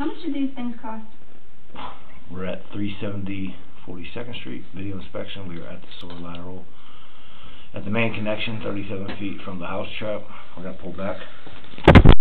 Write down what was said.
How much do these things cost? We're at 370 42nd Street, video inspection. We are at the sewer lateral. At the main connection, 37 feet from the house trap. We're going to pull back.